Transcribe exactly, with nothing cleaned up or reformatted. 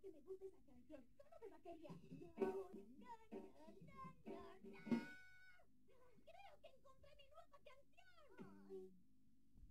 que me gusta esa canción. Solo me batería. No, no, no, no.